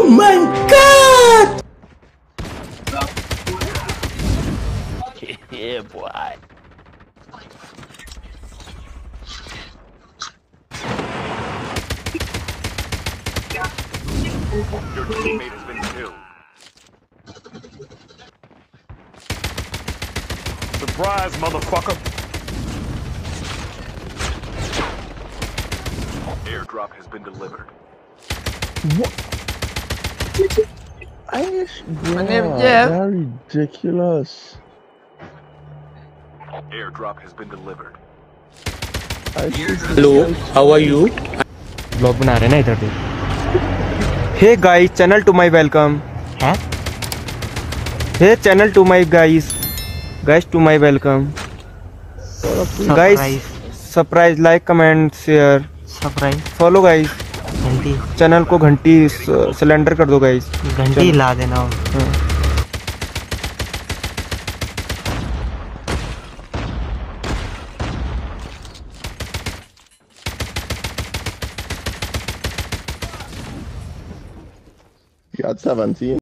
Oh my god! Yeah, boy. Your teammate has been killed. Surprise, motherfucker! Airdrop has been delivered. What? My name is Bro, Jeff. that's ridiculous. Airdrop has been delivered. Hello, how are you? Blog बना रहे हैं ना इधर देख. Hey guys, channel to my welcome. हाँ? Hey channel to my guys to my welcome. Guys, surprise, like, comment, share, surprise follow guys. घंटी channel को घंटी सिलेंडर कर दो गाइस. घंटी हिला देना. You got 17.